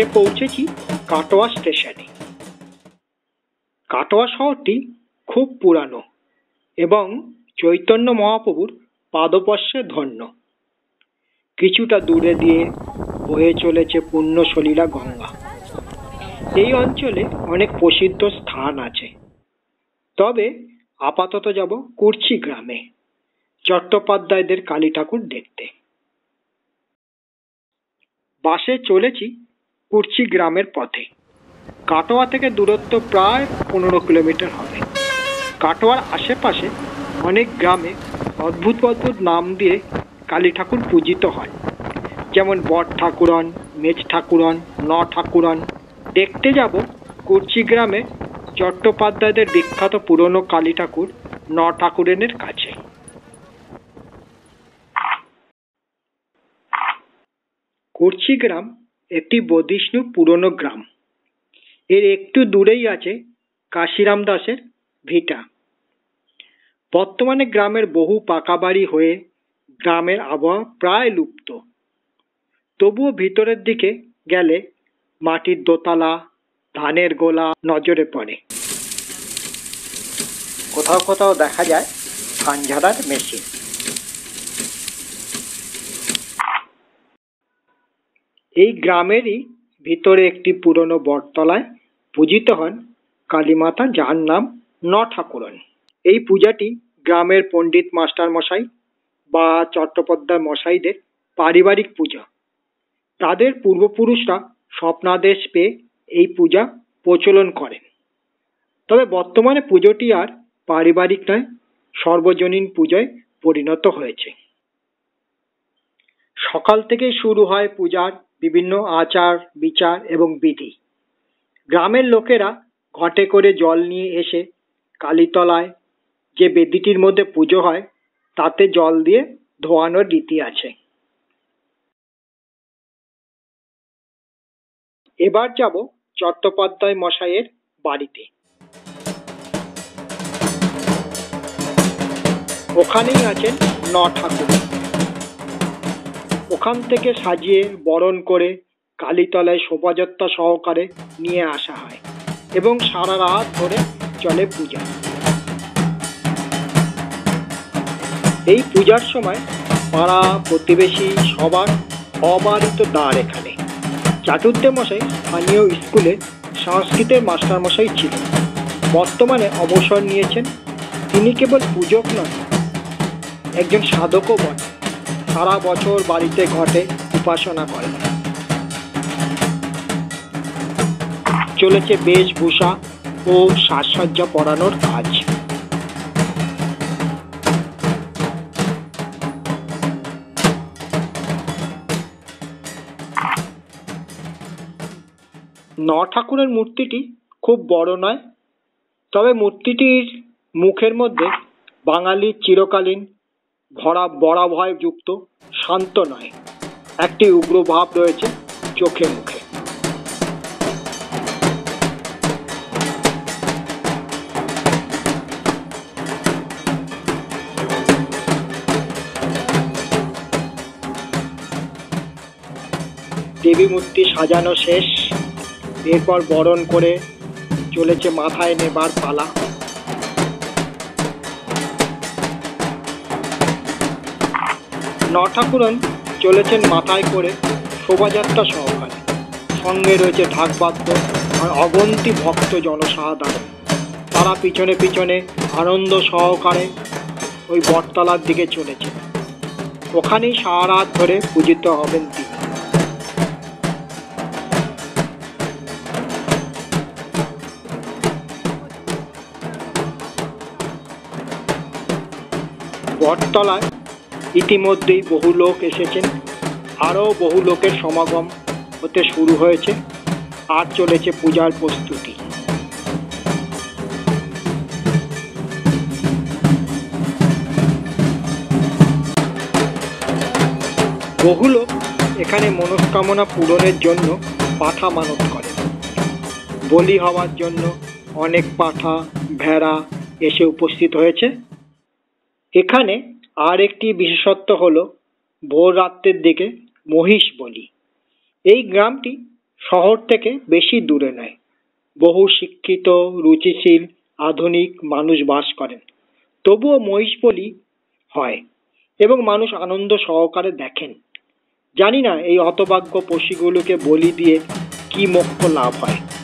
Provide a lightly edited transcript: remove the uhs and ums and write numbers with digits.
পৌঁছেছি কাটোয়া স্টেশনে। কাটোয়া শহরটি খুব পুরানো এবং চৈতন্য মহাপ্রভুর পাদস্পর্শে ধন্য। কিছুটা দূরে দিয়ে বয়ে চলেছে পুণ্য সলিলা গঙ্গা। এই অঞ্চলে অনেক প্রসিদ্ধ স্থান আছে, তবে আপাতত যাব কুর্চি গ্রামে চট্টোপাধ্যায়দের কালী ঠাকুর দেখতে। বাসে চলেছি কুর্চি গ্রামের পথে। কাটোয়া থেকে দূরত্ব প্রায় 15 কিলোমিটার হবে। কাটোয়ার আশেপাশে অনেক গ্রামে অদ্ভুত অদ্ভুত নাম দিয়ে কালী ঠাকুর পূজিত হয়, যেমন বট ঠাকুরন, মেজ ঠাকুরন, ন ঠাকুরন। দেখতে যাব কুর্চি গ্রামে চট্টোপাধ্যায়দের বিখ্যাত পুরনো কালী ঠাকুর ন ঠাকুরেনের কাছে। কুর্চি গ্রাম একটি বধিষ্ণু পুরনো গ্রাম। এর একটু দূরেই আছে কাশিরাম দাসের ভিটা। বর্তমানে গ্রামের বহু পাকা বাড়ি হয়ে গ্রামের আবহাওয়া প্রায় লুপ্ত। তবুও ভিতরের দিকে গেলে মাটির দোতলা, ধানের গোলা নজরে পড়ে। কোথাও কোথাও দেখা যায় ধান ঝাড়ার মেশিন। এই গ্রামেরই ভিতরে একটি পুরনো বটতলায় পূজিত হন কালীমাতা, যার নাম ন ঠাকুরন। এই পূজাটি গ্রামের পণ্ডিত মাস্টার মশাই বা চট্টোপাধ্যায় মশাইদের পারিবারিক পূজা। তাদের পূর্বপুরুষরা স্বপ্নাদেশ পেয়ে এই পূজা প্রচলন করেন। তবে বর্তমানে পুজোটি আর পারিবারিক নয়, সর্বজনীন পূজায় পরিণত হয়েছে। সকাল থেকে শুরু হয় পূজার বিভিন্ন আচার বিচার এবং বিধি। গ্রামের লোকেরা ঘটে করে জল নিয়ে এসে কালীতলায় যে বেদিটির মধ্যে পুজো হয় তাতে জল দিয়ে ধোয়ানোর রীতি আছে। এবার যাব চট্টোপাধ্যায় মশাইয়ের বাড়িতে। ওখানেই আছেন ন ঠাকুর। ওখান থেকে সাজিয়ে বরণ করে কালীতলায় শোভাযাত্রা সহকারে নিয়ে আসা হয় এবং সারা রাত ধরে চলে পূজা। এই পূজার সময় পাড়া প্রতিবেশী সবার অবারিত দ্বার এখানে। চাটুর্যে মশাই স্থানীয় স্কুলে সংস্কৃতের মাস্টার মশাই ছিলেন, বর্তমানে অবসর নিয়েছেন। তিনি কেবল পূজক নন, একজন সাধকও বটে। সারা বছর বাড়িতে ঘটে উপাসনা করেন। চলেছে বেশভূষা ও সাজসজ্জা পরানোর কাজ। ন ঠাকুরের মূর্তিটি খুব বড় নয়, তবে মূর্তিটির মুখের মধ্যে বাঙালির চিরকালীন ভরা বরাভয় যুক্ত শান্ত নয়, একটি উগ্র ভাব রয়েছে চোখে মুখে। দেবী মূর্তি সাজানো শেষ, এরপর বরণ করে চলেছে মাথায় নেবার পালা। ন ঠাকুরন চলেছেন মাথায় করে শোভাযাত্রা সহকারে। সঙ্গে রয়েছে ঢাকবাদ্য আর অগন্তি ভক্ত জনসাধারণ। তারা পিছনে পিছনে আনন্দ সহকারে ওই বটতলার দিকে চলেছে। ওখানেই সারা রাত ধরে পূজিত হবেন তিনি। বটতলায় ইতিমধ্যেই বহু লোক এসেছেন, আরও বহু লোকের সমাগম হতে শুরু হয়েছে, আর চলেছে পূজার প্রস্তুতি। বহু লোক এখানে মনস্কামনা পূরণের জন্য পাঠা মানত করে। বলি হওয়ার জন্য অনেক পাঠা ভেড়া এসে উপস্থিত হয়েছে। এখানে আর একটি বিশেষত্ব হলো ভোর রাত্রের দিকে মহিষ বলি। এই গ্রামটি শহর থেকে বেশি দূরে নয়। বহু শিক্ষিত, রুচিশীল, আধুনিক মানুষ বাস করেন। তবুও মহিষ বলি হয় এবং মানুষ আনন্দ সহকারে দেখেন। জানি না এই হতভাগ্য পশুগুলোকে বলি দিয়ে কি মোক্ষ লাভ হয়।